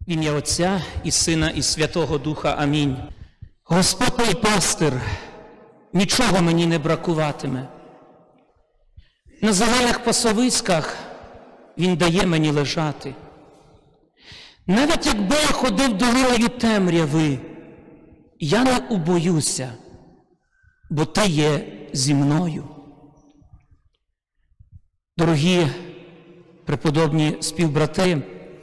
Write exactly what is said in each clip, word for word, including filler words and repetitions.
В ім'я Отця і Сина і Святого Духа. Амінь. Господь мій пастир, нічого мені не бракуватиме. На зелених пасовиськах Він дає мені лежати. Навіть якби я ходив долиною темряви, я не убоюся, бо Ти є зі мною. Дорогі преподобні співбрати,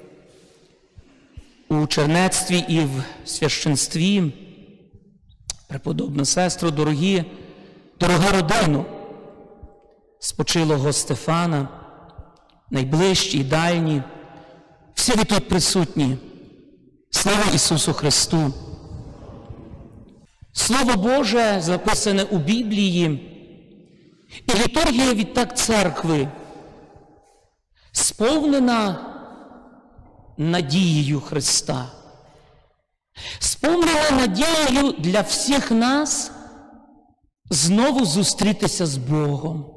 у чернецтві і в священстві, преподобна сестро, дорогі, дорога родину спочилого Стефана, найближчі і дальні, всі ви тут присутні. Слава Ісусу Христу! Слово Боже, записане у Біблії, і літургія відтак церкви, сповнена надією Христа, сповнена надією для всіх нас знову зустрітися з Богом.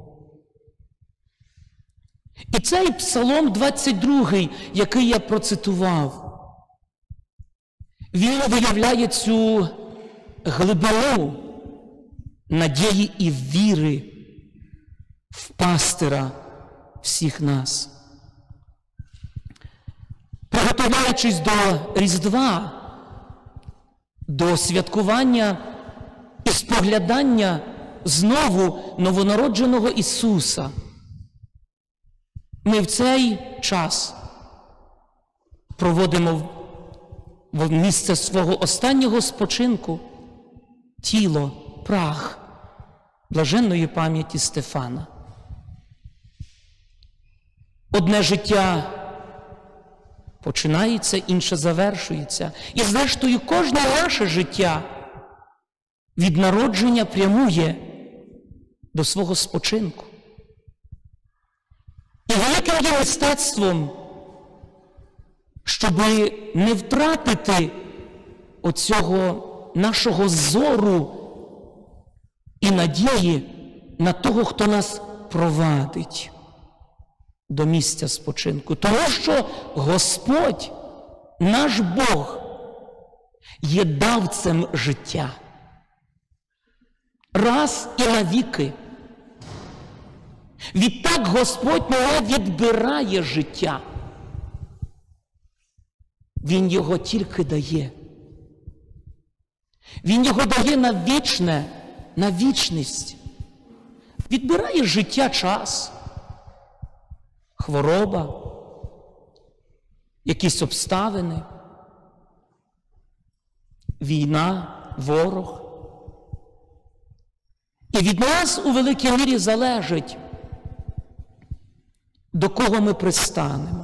І цей Псалом двадцять другий, який я процитував, він виявляє цю глибину надії і віри в пастира всіх нас. Приготовляючись до Різдва, до святкування і споглядання знову новонародженого Ісуса, ми в цей час проводимо в місце свого останнього спочинку тіло, прах блаженної пам'яті Стефана. Одне життя починається, інше завершується. І зрештою кожне наше життя від народження прямує до свого спочинку. І великим є мистецтвом, щоб не втратити оцього нашого зору і надії на того, хто нас провадить до місця спочинку. Тому що Господь, наш Бог, є давцем життя. Раз і навіки. Відтак Господь не відбирає життя. Він його тільки дає. Він його дає на вічне, на вічність. Відбирає життя час, хвороба, якісь обставини, війна, ворог. І від нас у великій мірі залежить, до кого ми пристанемо.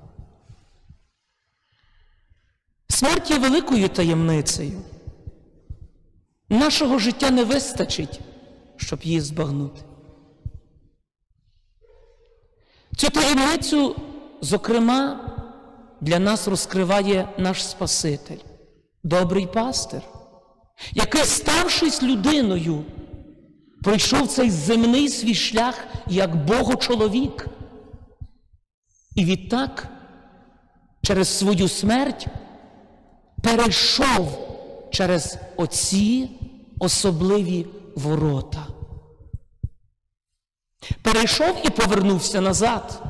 Смерть є великою таємницею. Нашого життя не вистачить, щоб її збагнути. Цю таємницю, зокрема, для нас розкриває наш Спаситель, добрий пастир, який, ставшись людиною, пройшов цей земний свій шлях як Богочоловік. І відтак, через свою смерть, перейшов через оці особливі ворота. Перейшов і повернувся назад,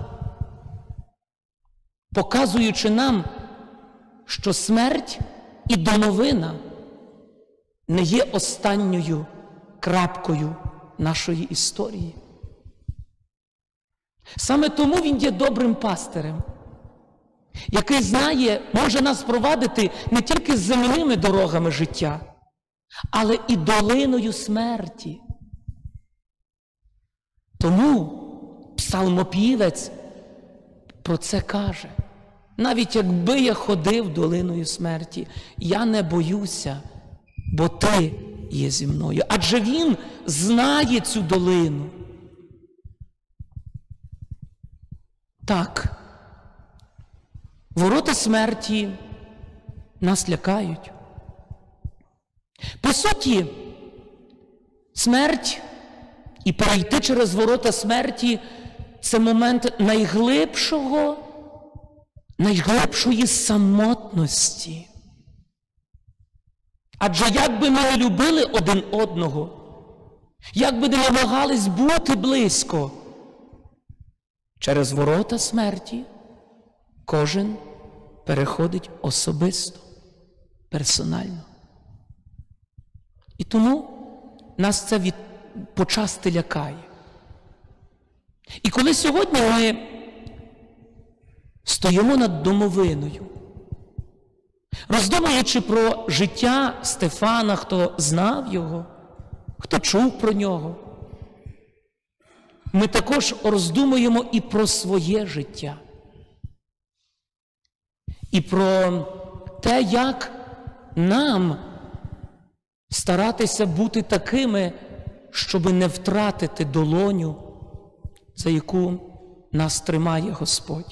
показуючи нам, що смерть і домовина не є останньою крапкою нашої історії. Саме тому Він є добрим пастирем, який знає, може нас провадити не тільки земними дорогами життя, але і долиною смерті. Тому псалмопівець про це каже. Навіть якби я ходив долиною смерті, я не боюся, бо Ти є зі мною. Адже Він знає цю долину. Так, ворота смерті нас лякають. По суті, смерть і перейти через ворота смерті – це момент найглибшого найглибшої самотності. Адже як би ми не любили один одного, як би не намагались бути близько, через ворота смерті кожен переходить особисто, персонально. І тому нас це від... почасти лякає. І коли сьогодні ми стоїмо над домовиною, роздумуючи про життя Стефана, хто знав його, хто чув про нього, ми також роздумуємо і про своє життя. І про те, як нам старатися бути такими, щоб не втратити долоню, за яку нас тримає Господь.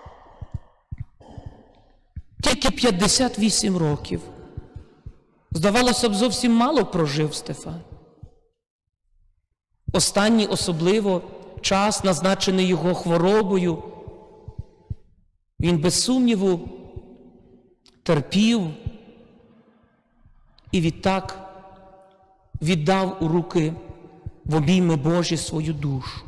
Тільки п'ятдесят вісім років. Здавалося б, зовсім мало прожив Стефан. Останній особливо час, назначений його хворобою, він без сумніву терпів і відтак віддав у руки в обійми Божі свою душу.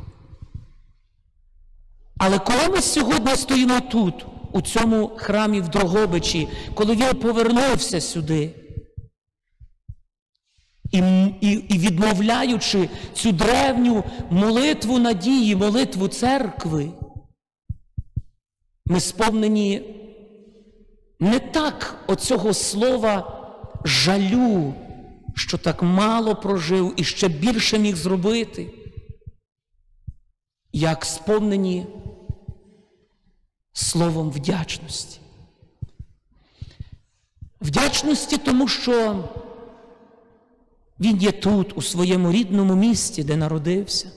Але коли ми сьогодні стоїмо тут, у цьому храмі в Дрогобичі, коли він повернувся сюди, і, і, і відмовляючи цю древню молитву надії, молитву церкви, ми сповнені не так оцього слова жалю, що так мало прожив і ще більше міг зробити, як сповнені словом вдячності. Вдячності тому, що він є тут, у своєму рідному місті, де народився.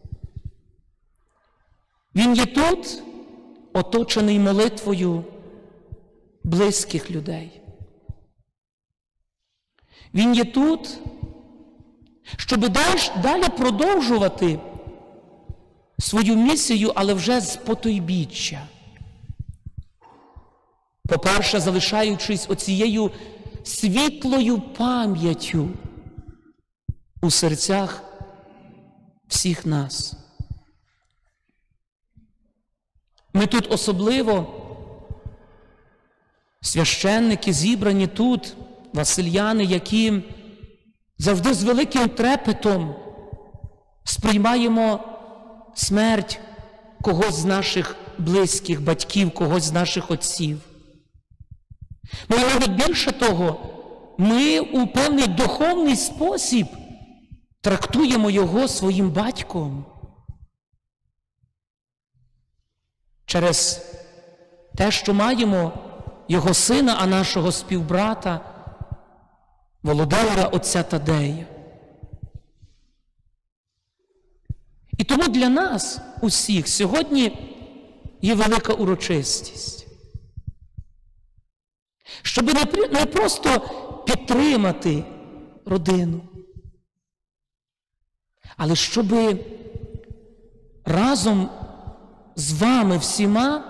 Він є тут, оточений молитвою близьких людей. Він є тут, щоб далі продовжувати свою місію, але вже з потойбіччя. По-перше, залишаючись оцією світлою пам'яттю у серцях всіх нас. Ми тут особливо, священники, зібрані тут, васильяни, які завжди з великим трепетом сприймаємо смерть когось з наших близьких, батьків, когось з наших отців. Ми навіть більше того, ми у певний духовний спосіб трактуємо його своїм батьком. Через те, що маємо його сина, а нашого співбрата, Володимира, отця Тадея. І тому для нас, усіх, сьогодні є велика урочистість. Щоб не просто підтримати родину, але щоб разом з вами всіма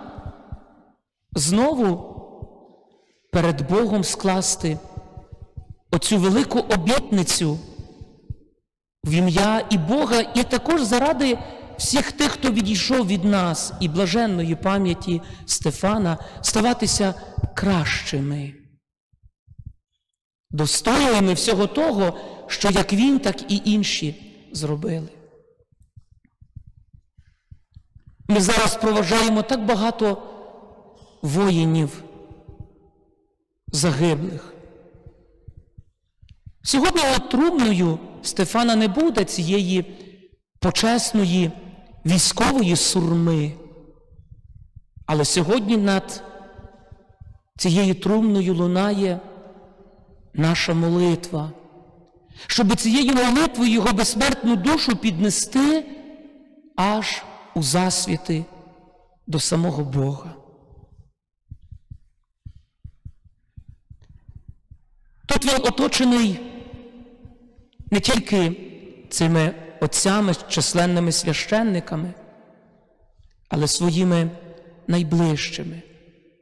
знову перед Богом скласти оцю велику обітницю в ім'я і Бога, і також заради всіх тих, хто відійшов від нас, і блаженної пам'яті Стефана, ставатися кращими, достойними всього того, що як він, так і інші зробили. Ми зараз проважаємо так багато воїнів загиблих. Сьогодні над трумною Стефана не буде цієї почесної військової сурми, але сьогодні над цією трумною лунає наша молитва, щоб цією молитвою його безсмертну душу піднести аж у засвіти до самого Бога. Тут він оточений не тільки цими отцями, численними священниками, але своїми найближчими,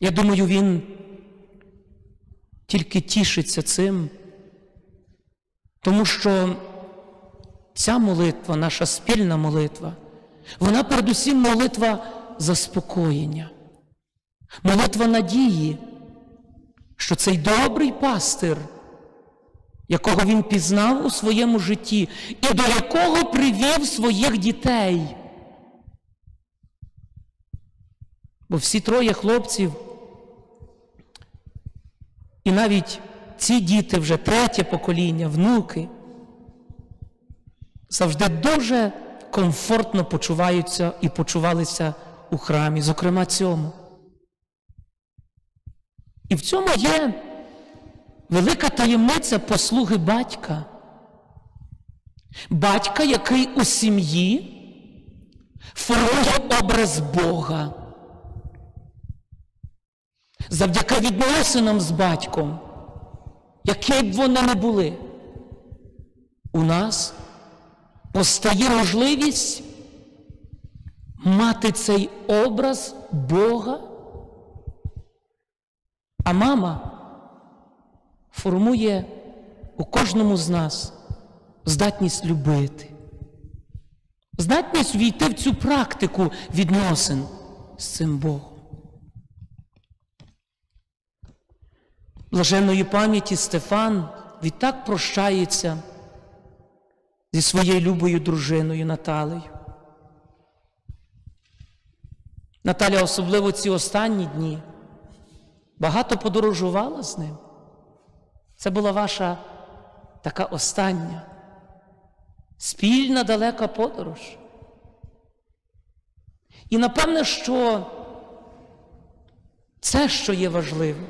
Я думаю, він тільки тішиться цим, тому що ця молитва, наша спільна молитва, вона передусім молитва заспокоєння, молитва надії, що цей добрий пастир, якого він пізнав у своєму житті і до якого привів своїх дітей. Бо всі троє хлопців, і навіть ці діти, вже третє покоління, внуки, завжди дуже комфортно почуваються і почувалися у храмі, зокрема цьому. І в цьому є велика таємниця послуги батька. Батька, який у сім'ї формує образ Бога. Завдяки відносинам з батьком, які б вони не були, у нас постає можливість мати цей образ Бога, а мама формує у кожному з нас здатність любити, здатність війти в цю практику відносин з цим Богом. Блаженної пам'яті Стефан відтак прощається зі своєю любою дружиною Наталею. Наталя особливо ці останні дні багато подорожувала з ним. Це була ваша така остання, спільна далека подорож. І напевне, що це, що є важливо,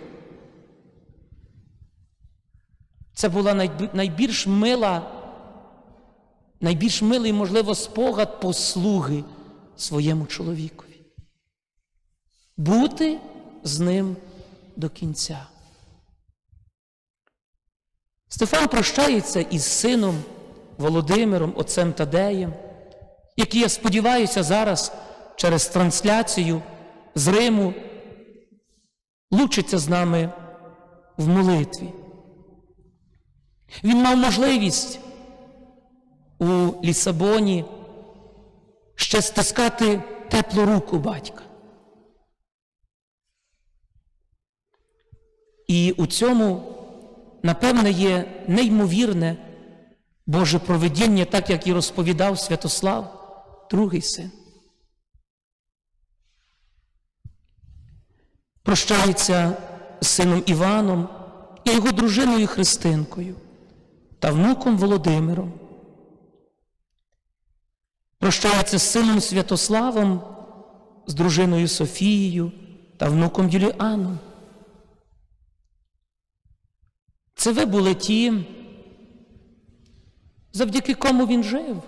це була найбільш мила, найбільш милий, можливо, спогад послуги своєму чоловікові. Бути з ним до кінця. Стефан прощається із сином Володимиром, отцем Тадеєм, який, я сподіваюся, зараз через трансляцію з Риму лучиться з нами в молитві. Він мав можливість у Лісабоні ще стискати теплу руку батька. І у цьому, напевне, є неймовірне Боже провидіння, так як і розповідав Святослав, другий син. Прощається з сином Іваном і його дружиною Христинкою та внуком Володимиром. Прощається з сином Святославом, з дружиною Софією та внуком Юліаном. Це ви були ті, завдяки кому він жив.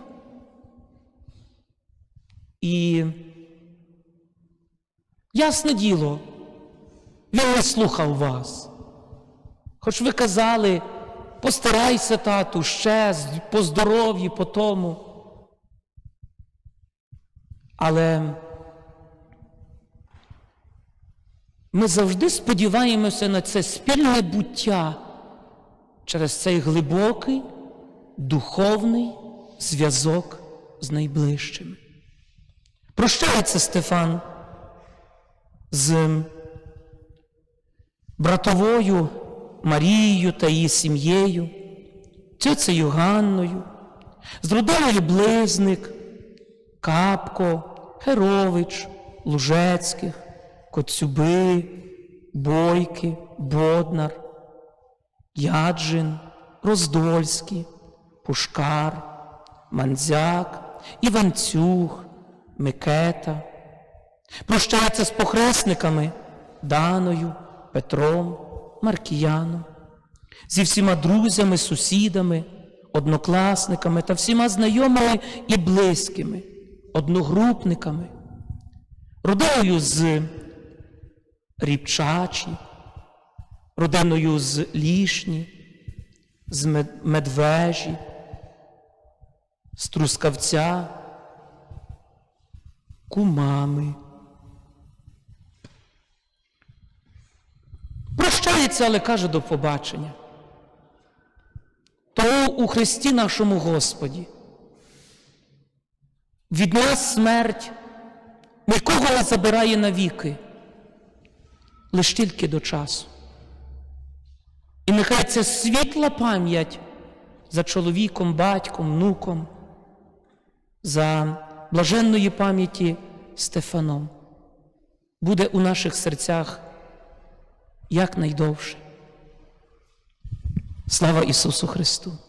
І, ясне діло, він не слухав вас. Хоч ви казали, постарайся, тату, ще, по здоров'ю, по тому. Але ми завжди сподіваємося на це спільне буття через цей глибокий, духовний зв'язок з найближчими. Прощається Стефан з братовою Марією та її сім'єю, тьоцею Ганною, з родиною Близник, Капко, Херович, Лужецьких, Коцюби, Бойки, Боднар, Яджин, Роздольський, Пушкар, Мандзяк, Іванцюг, Микета. Прощається з похресниками Даною, Петром, Маркіяном, зі всіма друзями, сусідами, однокласниками та всіма знайомими і близькими, одногрупниками, родиною з Рібчачі, родиною з Лішні, з Медвежі, з Трускавця, кумами. прощається, але каже до побачення. Тому у Христі нашому Господі від нас смерть нікого не забирає навіки, лиш тільки до часу. І нехай це світла пам'ять за чоловіком, батьком, внуком, за блаженної пам'яті Стефаном буде у наших серцях якнайдовше. Слава Ісусу Христу!